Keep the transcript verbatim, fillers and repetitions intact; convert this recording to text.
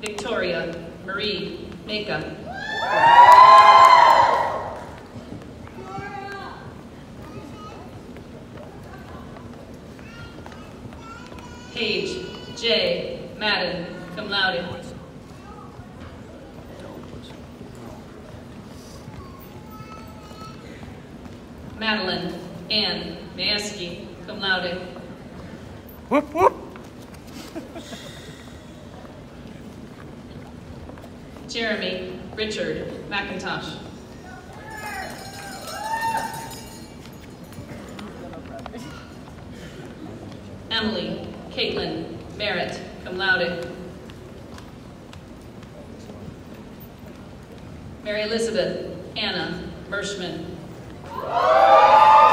Victoria Marie Meka. Paige J. Madden, cum laude. Madelyn Ann Mayeski, cum laude. Whoop, whoop. Jeremy Richard McIntosh. Emily Caitlin Merritt, cum laude. Mary Elizabeth Anna Mershman.